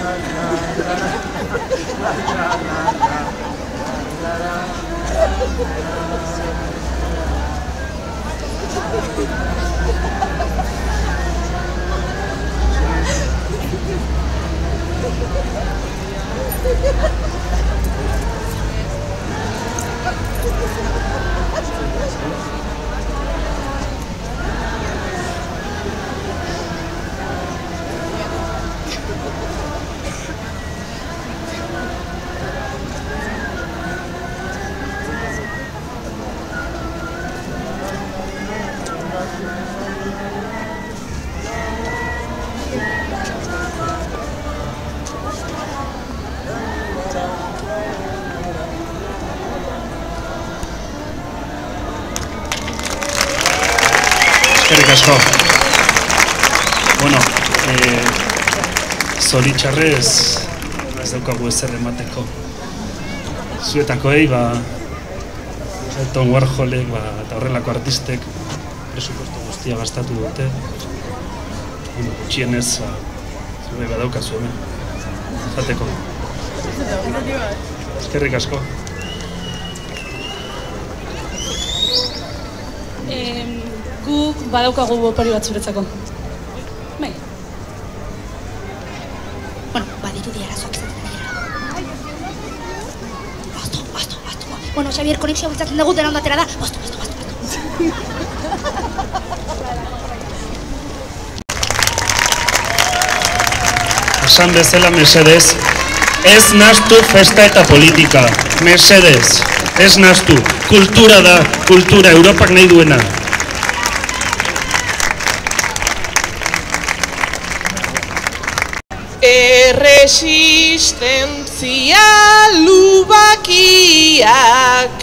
Eskerrik asko. Bueno, zoritxarrez ez daukagu ezer emateko. Zuetakoei, Tom Warholek eta horrelako artistek presupuesto guztia gastatu dute. Gutxienez, zure badaukazu hemen. Zateko. Eskerrik asko. Guk badaukagu opari bat zuretzako. Bai. Bueno, badirudi arazoak izaten dira. Basto. Bueno, Xavier, konexioa bultzatzen dugu dena ondatera da. Basto. Esan bezala, mesedez, ez nahastu festa eta politika. Mesedez, ez nahastu. Kultura da, kultura, Europak nahi duena. Erresistentzia lubakiak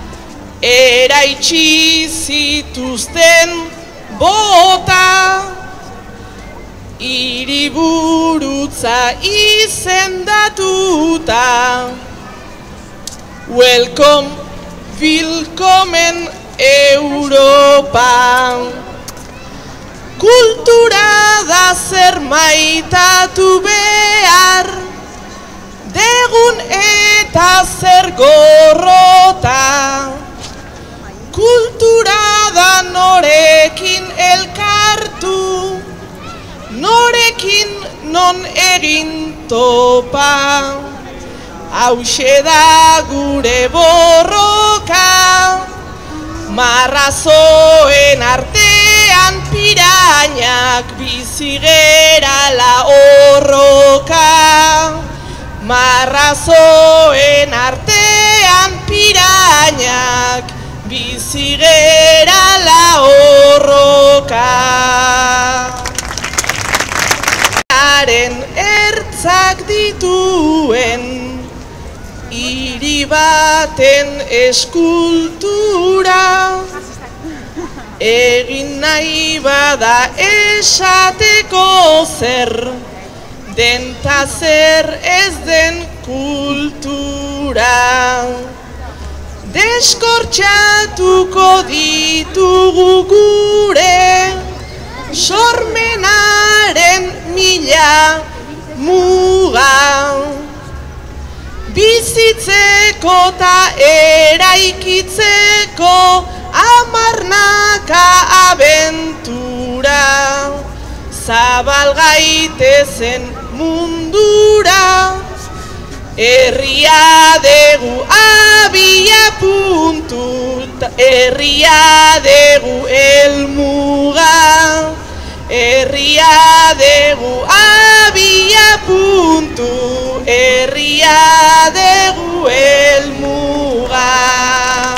eraitsi zituzten bota, hiriburutza izendatuta. Welcome, willkommen Europa. Kultura da zer maitatu behar, degun eta zer gorrota. Kultura da norekin elkartu, norekin non egin topa. Hauxe da gure borroka, marrazoen artean pirainak bizigera horroka. Marrazoen artean pirainak bizigera horroka. Haren ertzak dituen hiri baten eskultura, egin nahi bada esateko zer den ta zer ez den kultura. Deskortxatuko ditugu gure sormenaren mila muga, bizitzeko ta eraikitzeko amarnaka abentura. Zabal gaitezen mundura, herria degu abia puntu, herria degu elmuga. Herria degu abia puntu, herria degu elmuga.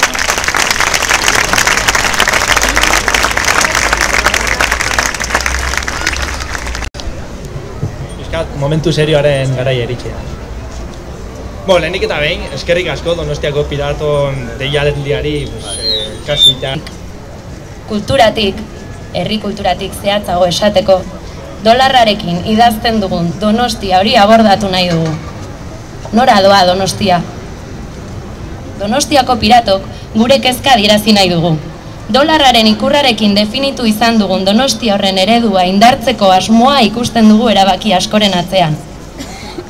Momentu serioaren garaia eritxea. Lehenik eta behin, eskerrik asko Donostiako Piraton deialdiari kasuita. Kulturatik, herri kulturatik zehatzago esateko, dolarrarekin idazten dugun Donostia hori abordatu nahi dugu. Nora doa Donostia? Donostiako piratok gure kezka adierazi nahi dugu. Dolarraren ikurrarekin definitu izan dugun Donostia horren eredua indartzeko asmoa ikusten dugu erabaki askoren atzean.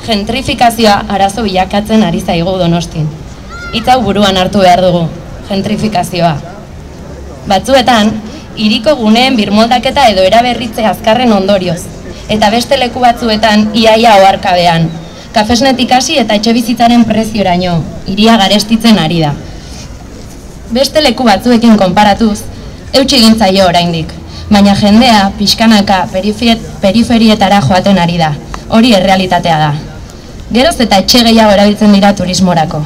gentrifikazioa arazo bilakatzen ari zaigu Donostin. Hitz hau buruan hartu behar dugu, gentrifikazioa. Batzuetan, hiriko guneen birmoldaketa edo eraberritze azkarren ondorioz, eta beste leku batzuetan iaia oharkabean, kafesnetik hasi eta etxebizitzaren prezioraino, hiria garestitzen ari da. Beste leku batzuekin konparatuz, eutsi egin zaio oraindik, baina jendea pixkanaka periferietara joaten ari da, hori errealitatea da. Geroz eta etxe gehiago erabiltzen dira turismorako.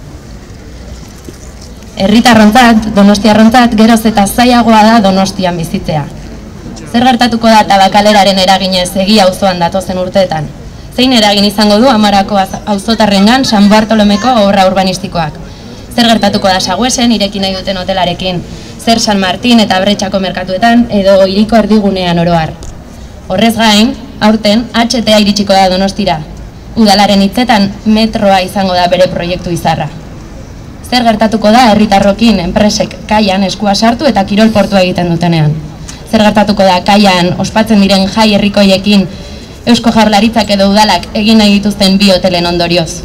Herritarrontzat, donostiarrontzat, geroz eta zailagoa da Donostian bizitzea. Zer gertatuko da Tabakaleraren eraginez egia auzoan datozen urteetan? Zein eragin izango du Amarako auzotarrengan San Bartolomeko obra urbanistikoak? Zer gertatuko da Sagüesen ireki nahi duten hotelarekin? Zer San Martin eta Bretxako merkatuetan edo hiriko erdigunean oro har? Horrez gain, aurten HTA iritsiko da Donostira. Udalaren hitzetan metroa izango da bere proiektu izarra. Zer gertatuko da herritarrokin enpresek kaian eskua sartu eta kirolportua egiten dutenean? Zer gertatuko da kaian ospatzen diren jai herrikoiekin Eusko Jaurlaritzak edo udalak egin nahi dituzten bi hotelen ondorioz?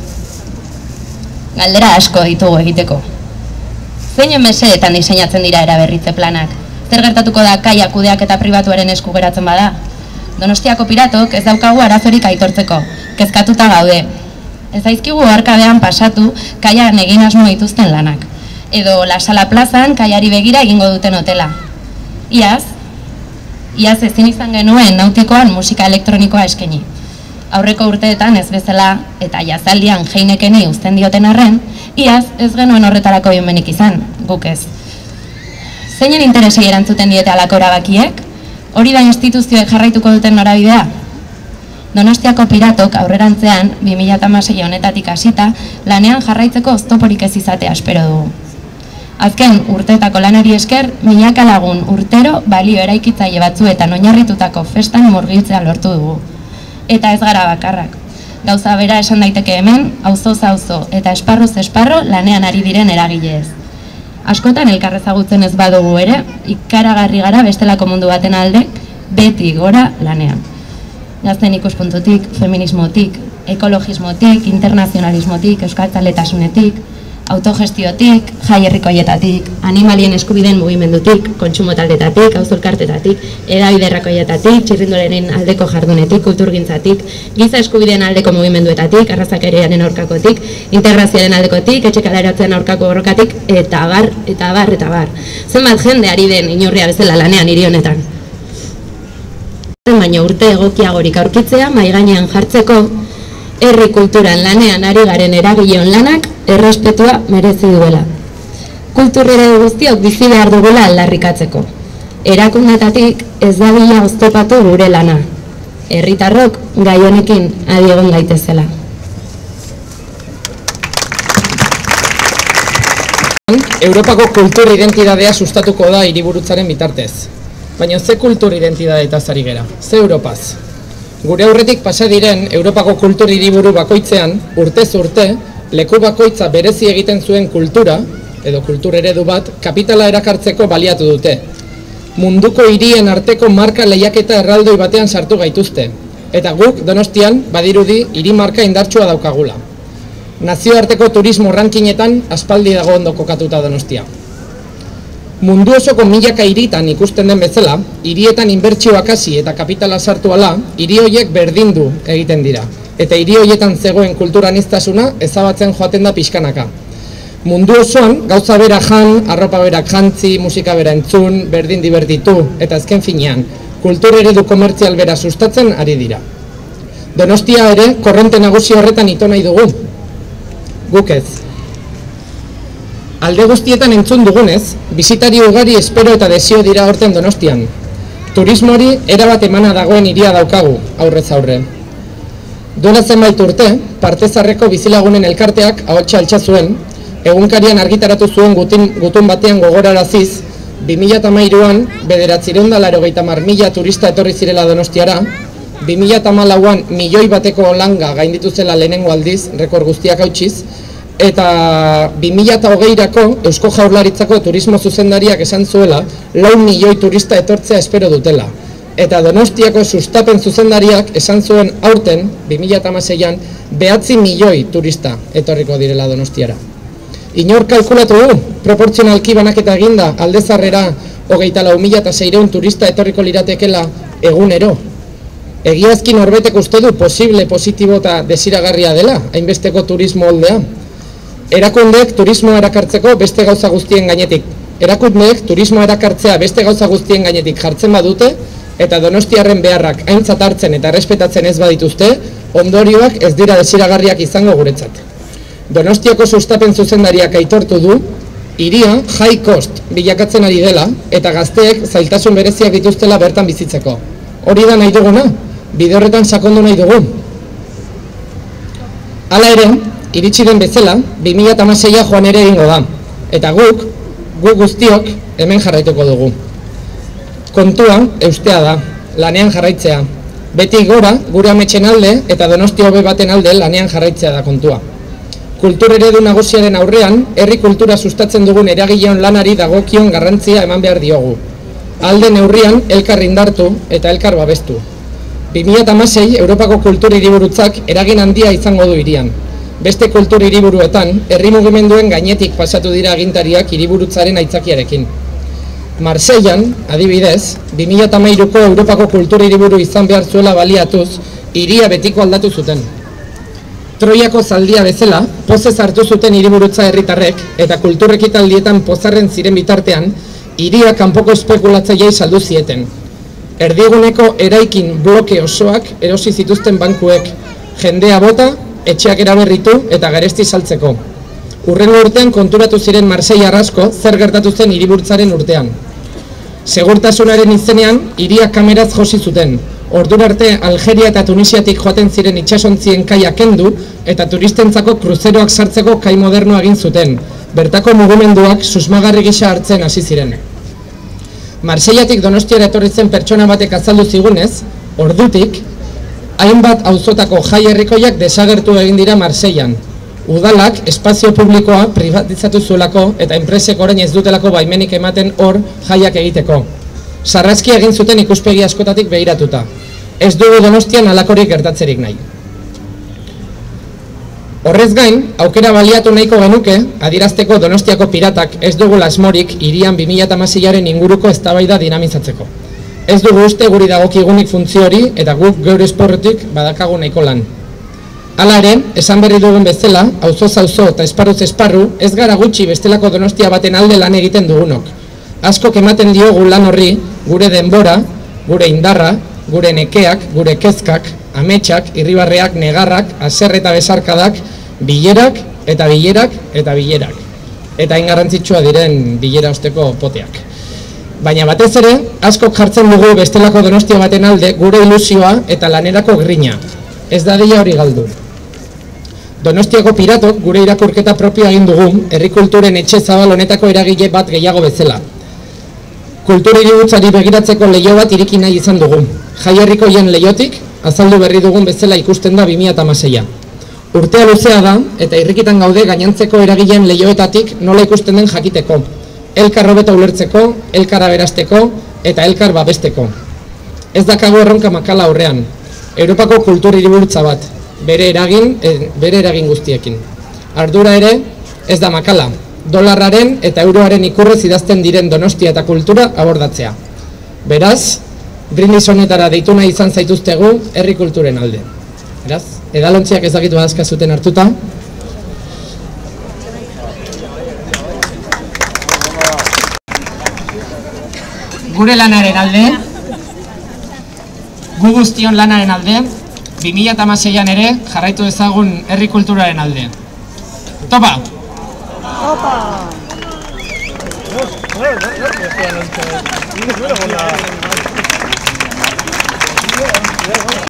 Galdera asko ditugu egiteko. Zeinen mesedetan diseinatzen dira eraberritze planak? Zer gertatuko da kaia kudeaketa pribatuaren esku geratzen bada? Donostiako piratok ez daukagu arazorik aitortzeko, kezkatuta gaude. Ez zaizkigu oharkabean pasatu kaian egin asmo dituzten lanak. Edo La Sala plazan kaiari begira egingo duten hotela. Iaz ezin izan genuen nautikoan musika elektronikoa eskaini. Aurreko urteetan ez bezala eta jazaldian Heinekeni uzten dioten arren, iaz ez genuen horretarako bimenik izan, guk ez. Zeinen interesei erantzuten diete halako erabakiek? Hori da instituzioek jarraituko duten norabidea? Donostiako piratok aurrerantzean 2016 honetatik hasita lanean jarraitzeko oztoporik ez izatea espero dugu. Azken urteetako lanari esker, milaka lagun urtero balio eraikitzaile batzuetan oinarritutako festan murgiltzea lortu dugu. Eta ez gara bakarrak. Gauza bera esan daiteke hemen, auzoz auzo eta esparruz esparro lanean ari diren eragileez. Askotan elkarrezagutzen ez badugu ere, ikaragarri gara bestelako mundu baten alde, beti gora lanean. Gazten ikuspuntutik, feminismotik, ekologismotik, internazionalismotik, euskaltzaletasunetik, autogestiotik, jai herrikoietatik, animalien eskubideen mugimendutik, kontsumo taldetatik, auzolkartetatik, hedabiderrakoietatik, txirrindularen aldeko jardunetik, kulturgintzatik, giza eskubideen aldeko mugimenduetatik, arrazakeriaren aurkakotik, integrazioaren aldekotik, etxekaleratzean aurkako borrokatik, eta abar, eta abar, eta abar. Zenbat jende ari den inorria bezala lanean hiri honetan. Baina urte egokiagorik aurkitzea, mahai gainean jartzeko, herri kulturan lanean ari garen eragileon lanak errespetua merezi duela. Kulturrera guztiok bizi behar dugula aldarrikatzeko. Erakundetatik ez dadila oztopatu gure lana. Herritarrok gai honekin adi egon gaitezela. Europako kultur identidadea sustatuko da hiriburutzaren bitartez. Baina ze kultur identidadeetaz ari gera? Ze Europaz? Gure aurretik pasa diren Europako kultur hiriburu bakoitzean, urtez urte, leku bakoitza berezi egiten zuen kultura, edo kultur eredu bat, kapitala erakartzeko baliatu dute. Munduko hirien arteko marka lehiaketa erraldoi batean sartu gaituzte. Eta guk, Donostian, badirudi, hiri marka indartsua daukagula. Nazioarteko turismo rankingetan aspaldi dago ondo kokatuta Donostia. Mundu osoko milaka hiritan ikusten den bezala, hirietan inbertsioak hasi eta kapitala sartu ala, hiri horiek berdindu egiten dira. Eta hiri horietan zegoen kulturaniztasuna ezabatzen joaten da pixkanaka. Mundu osoan, gauza bera jan, arropa berak jantzi, musika bera entzun, berdin dibertitu, eta azken finean, kultur eredu komertzial bera sustatzen ari dira. Donostia ere, korronte nagusi horretan ito nahi dugu. Guk ez. Alde guztietan entzun dugunez, bisitari ugari espero eta desio dira horten Donostian. Turismori erabat emana dagoen hiria daukagu, aurrez aurre. Duela zenbait urte, Partezarreko bizilagunen elkarteak ahotsa altxa zuen, egunkarian argitaratu zuen gutun batean gogoraraziz, 2013an 980.000 turista etorri zirela Donostiara, 2014an milioi bateko langa gainditu zela lehenengo aldiz, rekor guztiak hautsiz, eta 2020erako Eusko Jaurlaritzako turismo zuzendariak esan zuela 4 milioi turista etortzea espero dutela. eta Donostiako sustapen zuzendariak esan zuen aurten, 2016an, 9 milioi turista etorriko direla Donostiara. Inor kalkulatu du, proportzionalki banaketa eginda, aldezarrera 24.600 turista etorriko liratekela egunero. Egiazki norbetek uste du posible, positibo eta desiragarria dela, hainbesteko turismo oldea. Erakundeek turismoa erakartzeko beste gauza guztien gainetik. Erakundeek turismoa erakartzea beste gauza guztien gainetik jartzen badute, eta Donostiarren beharrak aintzat hartzen eta errespetatzen ez badituzte, ondorioak ez dira desiragarriak izango guretzat. Donostiako sustapen zuzendariak aitortu du, hiria high cost bilakatzen ari dela, eta gazteek zailtasun bereziak dituztela bertan bizitzeko. Hori da nahi duguna, bide horretan sakondu nahi dugu. Hala ere, iritsi den bezala, 2016a joan ere egingo da, eta guk guztiok hemen jarraituko dugu. Kontua eustea da, lanean jarraitzea. Beti gora, gure ametxen alde eta Donosti hobe baten alde lanean jarraitzea da kontua. Kultur eredu nagusiaren aurrean, herri kultura sustatzen dugun eragileon lanari dagokion garrantzia eman behar diogu. Alde neurrian, elkar indartu eta elkar babestu. 2016 Europako kultur hiriburutzak eragin handia izango du hirian. Beste kultur hiriburuetan, herri mugimenduen gainetik pasatu dira agintariak hiriburutzaren aitzakiarekin. Marseillan, adibidez, 2013ko Europako kultur hiriburu izan behar zuela baliatuz, hiria betiko aldatu zuten. Troiako zaldia bezala, pozez hartu zuten hiriburutza herritarrek eta kulturrekitaldietan pozarren ziren bitartean, hiria kanpoko espekulatzaileei saldu zieten. Erdiguneko eraikin bloke osoak erosi zituzten bankuek, jendea bota, etxeak eraberritu eta garesti saltzeko. Hurrengo urtean konturatu ziren Marseille asko zer gertatu zen hiriburutzaren urtean. Segurtasunaren izenean, hiria kameraz josi zuten. Ordura arte Algeria eta Tunisiatik joaten ziren itsasontzien kaia kendu eta turistentzako kruzeroak sartzeko kai modernoa egin zuten. Bertako mugimenduak susmagarri gisa hartzen hasi ziren. Marseillatik Donostiara etorri zen pertsona batek azaldu zigunez, ordutik, hainbat auzotako jai herrikoiak desagertu egin dira Marseillan. Udalak espazio publikoa privatizatu zuelako eta enpresek orain ez dutelako baimenik ematen hor jaiak egiteko. Sarrazki egin zuten ikuspegi askotatik begiratuta. Ez dugu Donostian halakorik gertatzerik nahi. Horrez gain, aukera baliatu nahiko genuke, adierazteko Donostiako piratak ez dugu asmorik hirian 2016aren inguruko eztabaida dinamizatzeko. Ez dugu uste guri dagokigunik funtzio hori eta guk geure esporretik badakagu nahiko lan. Hala ere, esan berri dugun bezala, auzoz auzo eta esparruz esparru, ez gara gutxi bestelako Donostia baten alde lan egiten dugunok. Askok ematen diogu lan horri, gure denbora, gure indarra, gure nekeak, gure kezkak, ametsak, irribarreak, negarrak, haserre eta besarkadak, bilerak eta bilerak eta bilerak. Eta ingarrantzitsua diren bilera osteko poteak. Baina batez ere, askok jartzen dugu bestelako Donostia baten alde gure ilusioa eta lanerako grina. Ez dadila hori galdu. Donostiako piratok gure irakurketa propioa egin dugu, herri kulturen etxe zabal honetako eragile bat gehiago bezala. Kultur hiriburutzari begiratzeko leiho bat ireki nahi izan dugu. Jai herrikoien leihotik, azaldu berri dugun bezala ikusten da 2016a. Urtea luzea da, eta irrikitan gaude gainantzeko eragileen leihoetatik nola ikusten den jakiteko. Elkar hobeto ulertzeko, elkar aberasteko eta elkar babesteko. Ez dakago erronka makala aurrean. Europako kultur hiriburutza bat, bere eragin guztiekin. Ardura ere, ez da makala. Dolarraren eta euroaren ikurrez idazten diren Donostia eta kultura abordatzea. Beraz, brindis honetara deitu nahi izan zaituztegu herri kulturen alde. Beraz, edalontziak ez dakitu badazka zuten hartuta. Gure lanaren alde, gu guztion lanaren alde, 2016an ere jarraitu ezagun herri kulturaren alde. Topa! Opa!